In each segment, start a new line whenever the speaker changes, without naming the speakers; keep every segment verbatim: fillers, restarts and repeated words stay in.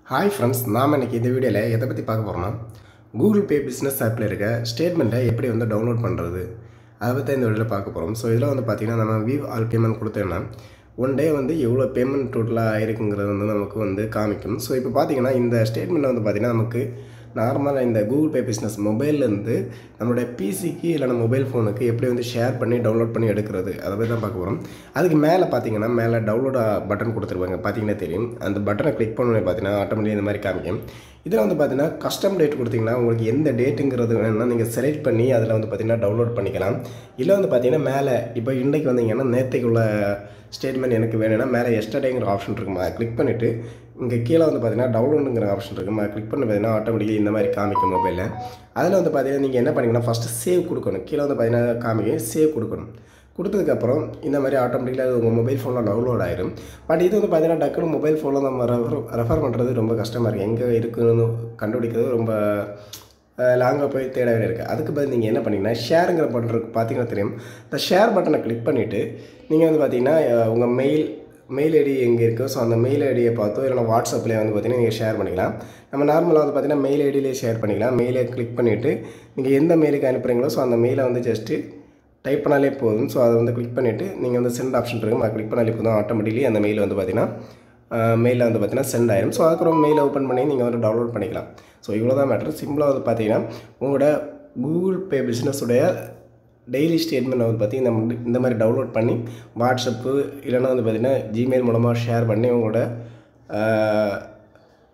Hi friends, நாம் இன்றைக்கி இந்த வீடியோவில் எதை பற்றி பார்க்க போகிறோம்னா கூகுள் பே பிஸ்னஸ் ஆப்பில் இருக்க ஸ்டேட்மெண்ட்டை எப்படி வந்து டவுன்லோட் பண்ணுறது அதை பற்றி இந்த வீடியோவில் பார்க்க போகிறோம். ஸோ இதில் வந்து பார்த்திங்கன்னா நம்ம வியூ ஆல் பேமெண்ட் கொடுத்தோன்னா ஒன் டே வந்து எவ்வளோ பேமெண்ட் டோட்டலாக ஆயிருக்குங்கிறது வந்து நமக்கு வந்து காமிக்கும். ஸோ இப்போ பார்த்திங்கன்னா இந்த ஸ்டேட்மெண்ட்டில் வந்து பார்த்திங்கன்னா நமக்கு நார்மலாக இந்த கூகுள் பே பிஸ்னஸ் மொபைல்லேருந்து நம்மளுடைய பிசிக்கு இல்லைனா மொபைல் ஃபோனுக்கு எப்படி வந்து ஷேர் பண்ணி டவுன்லோட் பண்ணி எடுக்கிறது அதை பற்றி தான் பார்க்க போகிறோம். அதுக்கு மேலே பார்த்தீங்கன்னா மேலே டவுன்லோட் பட்டன் கொடுத்துருப்பாங்க, பார்த்தீங்கன்னா தெரியும். அந்த பட்டனை கிளிக் பண்ணி பார்த்தீங்கன்னா ஆட்டோமேட்டிக்காக இந்த மாதிரி காமிக்கும். இதில் வந்து பார்த்தீங்கன்னா கஸ்டம் டேட் கொடுத்தீங்கன்னா உங்களுக்கு எந்த டேட்டுங்கிறது வேணும்னா நீங்கள் செலக்ட் பண்ணி அதில் வந்து பார்த்தீங்கன்னா டவுன்லோட் பண்ணிக்கலாம். இல்லை வந்து பார்த்தீங்கன்னா மேலே இப்போ இன்றைக்கு வந்தீங்கன்னா நேற்றுக்குள்ள ஸ்டேட்மெண்ட் எனக்கு வேணும்னா மேலே எஸ்டர்டேங்கிற ஆப்ஷன் இருக்குமா, கிளிக் பண்ணிவிட்டு இங்கே கீழே வந்து பார்த்தீங்கன்னா டவுன்லோடுங்கிற ஆப்ஷன் இருக்குமா, கிளிக் பண்ணி பார்த்தீங்கன்னா ஆட்டோமேட்டிக்கலி இந்த மாதிரி காமிக்கும் மொபைலில். அதில் வந்து பார்த்தீங்கன்னா நீங்கள் என்ன பண்ணிங்கன்னா ஃபஸ்ட்டு சேவ் கொடுக்கணும். கீழே வந்து பார்த்தீங்கன்னா காமிக்கும், சேவ் கொடுக்கணும். கொடுத்ததுக்கப்புறம் இந்த மாதிரி ஆட்டோமேட்டிக்கலாக உங்கள் மொபைல் ஃபோனில் டவுன்லோட் ஆயிடும். பட் இது வந்து பார்த்தீங்கன்னா டக்குனு மொபைல் ஃபோனில் நம்ம ரெஃபர் ரெஃபர் பண்ணுறது ரொம்ப கஷ்டமாக இருக்குது. எங்கே இருக்குன்னு கண்டுபிடிக்கிறது ரொம்ப லாங்காக போய் தேட வேண்டிய இருக்குது. அதுக்கு பதில் நீங்கள் என்ன பண்ணிங்கன்னா ஷேருங்கிற பட்டன் இருக்குது, பார்த்தீங்கன்னா தெரியும். இந்த ஷேர் பட்டனை கிளிக் பண்ணிவிட்டு நீங்கள் வந்து பார்த்தீங்கன்னா உங்கள் மெயில் மெயில் ஐடி எங்கே இருக்குது, ஸோ அந்த மெயில் ஐடியை பார்த்தோ இல்லைனா வாட்ஸ்அப்லேயே வந்து பார்த்தீங்கன்னா நீங்கள் ஷேர் பண்ணிக்கலாம். நம்ம நார்மலாக வந்து பார்த்தீங்கன்னா மெயில் ஐடியிலே ஷேர் பண்ணிக்கலாம். மெயிலை கிளிக் பண்ணிவிட்டு நீங்கள் எந்த மெயிலுக்கு அனுப்புகிறீங்களோ ஸோ அந்த மெயிலை வந்து ஜஸ்ட்டு டைப் பண்ணாலே போதும். ஸோ அதை வந்து கிளிக் பண்ணிவிட்டு நீங்கள் வந்து சென்ட் ஆப்ஷன் இருக்கும், அதை கிளிக் பண்ணாலே போதும். ஆட்டோமேட்டிக்கலி அந்த மெயில் வந்து பார்த்தீங்கன்னா மெயிலில் வந்து பார்த்தீங்கன்னா சென்ட் ஆயிடும். ஸோ அதுக்கப்புறம் மெயிலை ஓப்பன் பண்ணி நீங்கள் வந்து டவுன்லோட் பண்ணிக்கலாம். ஸோ இவ்வளோ தான் மேட்ரு. சிம்பிளாக வந்து பார்த்தீங்கன்னா உங்களோட கூகுள் பே பிஸ்னஸுடைய டெய்லி ஸ்டேட்மெண்ட் வந்து பார்த்திங்கன்னா இந்த மாதிரி டவுன்லோட் பண்ணி வாட்ஸ்அப்பு இல்லைனா வந்து பார்த்திங்கன்னா ஜிமெயில் மூலமாக ஷேர் பண்ணி உங்களோட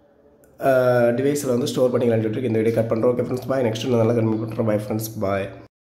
டிவைஸில் வந்து ஸ்டோர் பண்ணிக்கலாம்னு சொல்லிட்டு இந்த வீடியோ கட் பண்ணுறோம். Okay friends, bye. நெக்ஸ்ட் நல்லா கன்வீன் பண்ணுறோம். பாய் ஃப்ரெண்ட்ஸ், பாய்.